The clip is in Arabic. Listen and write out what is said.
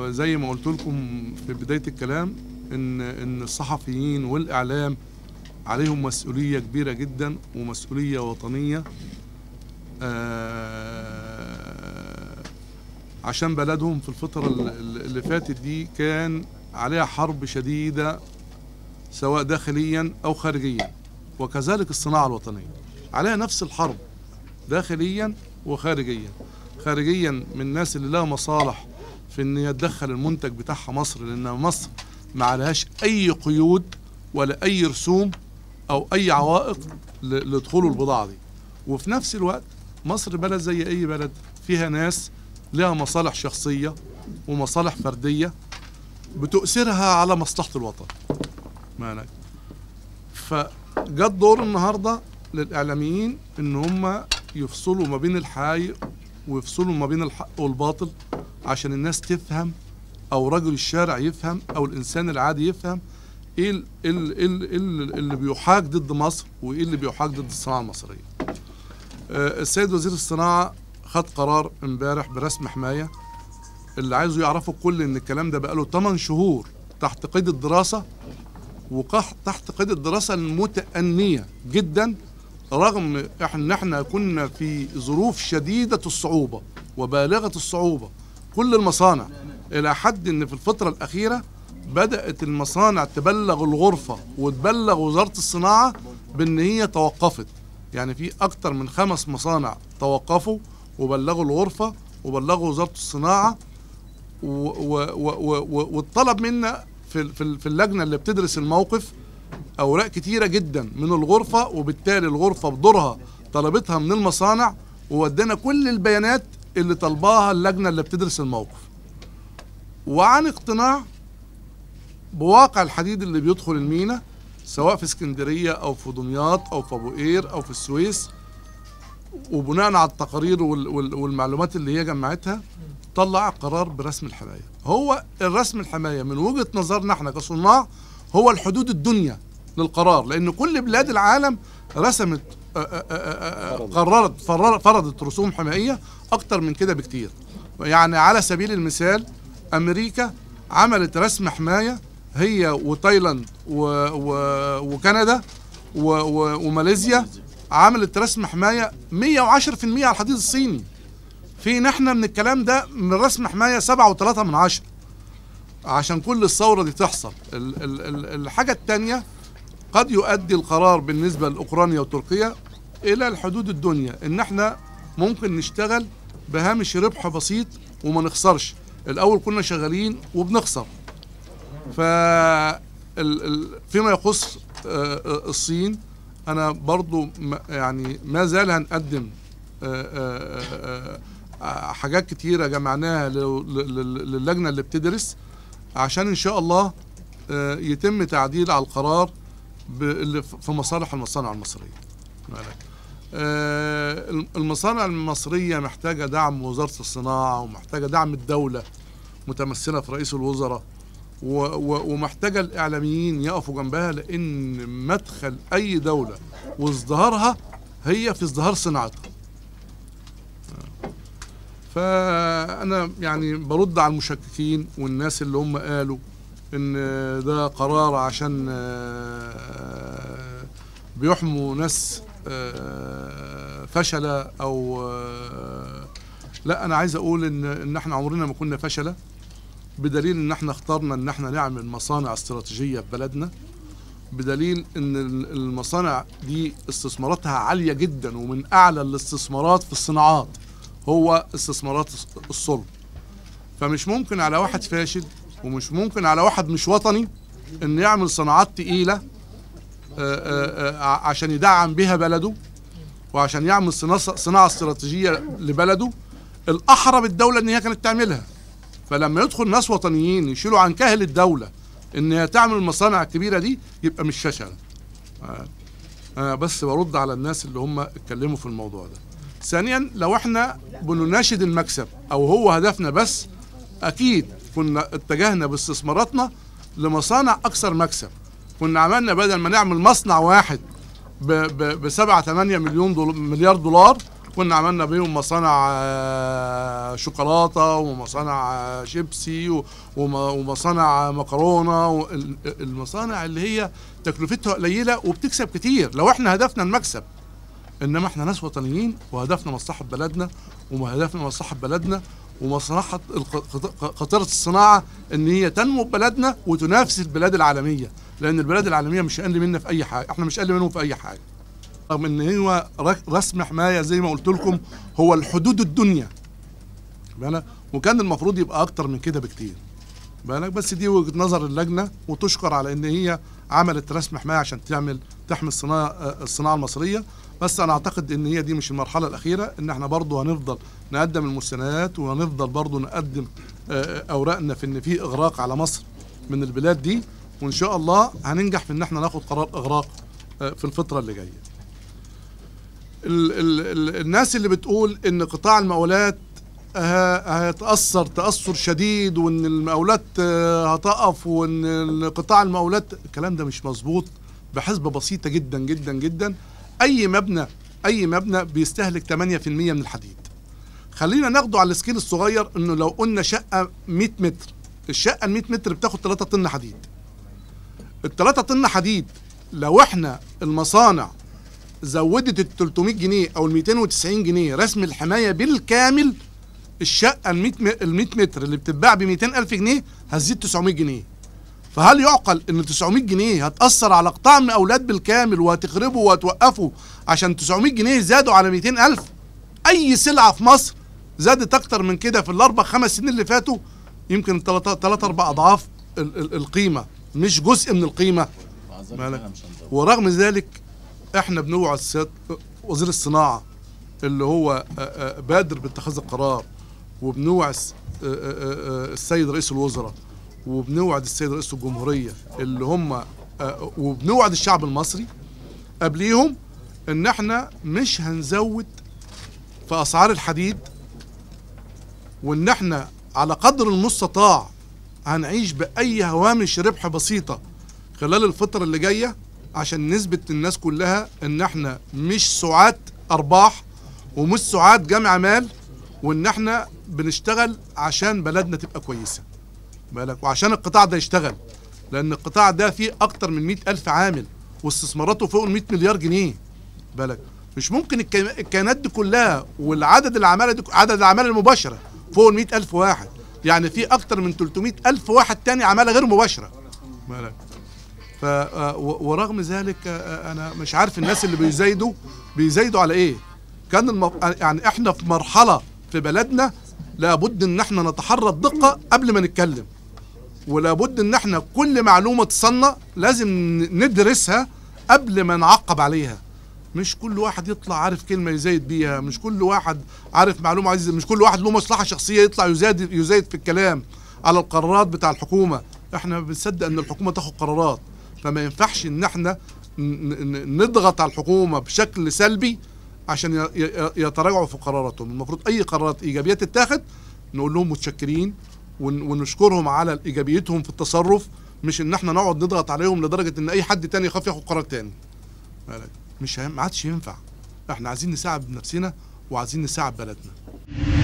وزي ما قلت لكم في بداية الكلام ان الصحفيين والاعلام عليهم مسؤولية كبيرة جدا ومسؤولية وطنية عشان بلدهم في الفترة اللي فاتت دي كان عليها حرب شديدة سواء داخليا أو خارجيا، وكذلك الصناعة الوطنية عليها نفس الحرب داخليا وخارجيا. خارجيا من الناس اللي لها مصالح في ان هي تدخل المنتج بتاعها مصر، لان مصر ما عليهاش اي قيود ولا اي رسوم او اي عوائق لدخول البضاعة دي. وفي نفس الوقت مصر بلد زي اي بلد فيها ناس لها مصالح شخصية ومصالح فردية بتؤثرها على مصلحة الوطن. معنى فجت دور النهاردة للإعلاميين إن هم يفصلوا ما بين الحقائق ويفصلوا ما بين الحق والباطل عشان الناس تفهم، أو رجل الشارع يفهم، أو الإنسان العادي يفهم إيه اللي بيحاج ضد مصر وإيه اللي بيحاج ضد الصناعة المصرية. السيد وزير الصناعة خد قرار امبارح برسم حماية. اللي عايزه يعرفوا الكل إن الكلام ده بقاله 8 شهور تحت قيد الدراسة، وتحت قيد الدراسة المتأنية جدا، رغم ان احنا كنا في ظروف شديدة الصعوبة وبالغة الصعوبة كل المصانع، الى حد ان في الفترة الاخيرة بدأت المصانع تبلغ الغرفة وتبلغ وزارة الصناعة بان هي توقفت. يعني في اكتر من 5 مصانع توقفوا وبلغوا الغرفة وبلغوا وزارة الصناعة، والطلب منا في اللجنة اللي بتدرس الموقف أوراق كتيرة جدا من الغرفة، وبالتالي الغرفة بدورها طلبتها من المصانع وودينا كل البيانات اللي طلباها اللجنة اللي بتدرس الموقف، وعن اقتناع بواقع الحديد اللي بيدخل المينا سواء في اسكندرية أو في دمياط أو في أبو قير أو في السويس. وبناء على التقارير والمعلومات اللي هي جمعتها طلع قرار برسم الحماية. هو الرسم الحماية من وجهة نظرنا احنا كصناع هو الحدود الدنيا للقرار، لأن كل بلاد العالم رسمت فرضت رسوم حمائية أكتر من كده بكتير. يعني على سبيل المثال أمريكا عملت رسم حماية هي وتايلاند وكندا وماليزيا، عملت رسم حماية 110% على الحديد الصيني. في نحن من الكلام ده من رسم حماية 7.3 عشان كل الثورة دي تحصل. الحاجة التانية قد يؤدي القرار بالنسبة لأوكرانيا وتركيا إلى الحدود الدنيا إن احنا ممكن نشتغل بهامش ربح بسيط وما نخسرش. الأول كنا شغالين وبنخسر. فيما يخص الصين أنا برضو يعني ما زال هنقدم حاجات كتيرة جمعناها للجنة اللي بتدرس عشان إن شاء الله يتم تعديل على القرار اللي في مصالح المصانع المصرية. المصانع المصرية محتاجة دعم وزارة الصناعة، ومحتاجة دعم الدولة متمثلة في رئيس الوزراء، ومحتاجة الإعلاميين يقفوا جنبها، لأن مدخل أي دولة وازدهارها هي في ازدهار صناعتها. فأنا يعني برد على المشككين والناس اللي هم قالوا إن ده قرار عشان بيحموا ناس فشلة أو لا. أنا عايز أقول إن إحنا عمرنا ما كنا فشلة، بدليل إن إحنا اخترنا إن إحنا نعمل مصانع استراتيجية في بلدنا، بدليل إن المصانع دي استثماراتها عالية جدا، ومن أعلى الاستثمارات في الصناعات هو استثمارات الصلب. فمش ممكن على واحد فاشل ومش ممكن على واحد مش وطني إن يعمل صناعات تقيلة عشان يدعم بها بلده وعشان يعمل صناعة استراتيجية لبلده. الأحرى بالدولة إن هي كانت تعملها. فلما يدخل ناس وطنيين يشيلوا عن كاهل الدولة إن هي تعمل المصانع الكبيرة دي يبقى مش فشل. بس برد على الناس اللي هم اتكلموا في الموضوع ده. ثانيا، لو احنا بنناشد المكسب أو هو هدفنا بس، أكيد كنا اتجهنا باستثماراتنا لمصانع أكثر مكسب. كنا عملنا بدل ما نعمل مصنع واحد ب7-8 مليار دولار، كنا عملنا بيهم مصانع شوكولاته ومصانع شيبسي ومصانع مكرونه، المصانع اللي هي تكلفتها قليله وبتكسب كتير لو احنا هدفنا المكسب. انما احنا ناس وطنيين وهدفنا مصلحه بلدنا، وهدفنا مصلحه بلدنا ومصلحه قطيره الصناعه ان هي تنمو ببلدنا وتنافس البلاد العالميه، لان البلاد العالميه مش اقل منا في اي حاجه، احنا مش اقل منهم في اي حاجه. رغم ان هو رسم حمايه زي ما قلت لكم هو الحدود الدنيا بالك، وكان المفروض يبقى اكتر من كده بكتير بالك، بس دي وجهه نظر اللجنه وتشكر على ان هي عملت رسم حمايه عشان تحمي الصناعه المصريه. بس انا اعتقد ان هي دي مش المرحله الاخيره، ان احنا برضو هنفضل نقدم المستندات وهنفضل برضو نقدم اوراقنا في ان في اغراق على مصر من البلاد دي، وان شاء الله هننجح في ان احنا ناخد قرار اغراق في الفتره اللي جايه. الناس اللي بتقول ان قطاع المقاولات هيتأثر تأثر شديد وان المقاولات هتقف وان قطاع المقاولات، الكلام ده مش مظبوط بحسبة بسيطة جدا جدا جدا. اي مبنى بيستهلك 8% من الحديد. خلينا ناخده على السكيل الصغير، انه لو قلنا شقة 100 متر، الشقة ال 100 متر بتاخد 3 طن حديد. ال3 طن حديد لو احنا المصانع زودت ال 300 جنيه او ال 290 جنيه رسم الحمايه بالكامل، الشقه ال 100 متر اللي بتتباع ب 200,000 جنيه هتزيد 900 جنيه. فهل يعقل ان 900 جنيه هتاثر على قطاع المقاولات بالكامل وهتخربه وهتوقفه عشان 900 جنيه زادوا على 200,000؟ اي سلعه في مصر زادت اكتر من كده في الاربع 5 سنين اللي فاتوا يمكن 3 4 اضعاف القيمه، مش جزء من القيمه. ورغم ذلك احنا بنوعد وزير الصناعه اللي هو بادر باتخاذ القرار، وبنوعد السيد رئيس الوزراء، وبنوعد السيد رئيس الجمهوريه اللي هم وبنوعد الشعب المصري قبليهم ان احنا مش هنزود في اسعار الحديد، وان احنا على قدر المستطاع هنعيش باي هوامش ربح بسيطه خلال الفتره اللي جايه عشان نثبت للناس كلها ان احنا مش سعاة ارباح ومش سعاة جمع مال، وان احنا بنشتغل عشان بلدنا تبقى كويسة بالك، وعشان القطاع ده يشتغل، لان القطاع ده فيه اكتر من 100,000 عامل واستثماراته فوق ال 100 مليار جنيه بالك. مش ممكن الكيانات دي كلها والعدد العمالة دي، عدد العمالة المباشرة فوق ال 100,000 واحد، يعني في اكتر من 300,000 واحد تاني عمالة غير مباشرة بالك. ورغم ذلك انا مش عارف الناس اللي بيزايدوا على ايه. كان يعني احنا في مرحله في بلدنا لابد ان احنا نتحرى الدقه قبل ما نتكلم، ولابد ان احنا كل معلومه تصلنا لازم ندرسها قبل ما نعقب عليها. مش كل واحد يطلع عارف كلمه يزايد بيها، مش كل واحد عارف معلومه عايز، مش كل واحد له مصلحه شخصيه يطلع يزايد في الكلام على القرارات بتاع الحكومه. احنا بنصدق ان الحكومه تاخد قرارات، فما ينفعش ان احنا نضغط على الحكومه بشكل سلبي عشان يتراجعوا في قراراتهم. المفروض اي قرارات ايجابيه تتاخد نقول لهم متشكرين ونشكرهم على ايجابيتهم في التصرف، مش ان احنا نقعد نضغط عليهم لدرجه ان اي حد تاني يخاف ياخد قرار تاني. ما عادش ينفع. احنا عايزين نساعد نفسنا وعايزين نساعد بلدنا.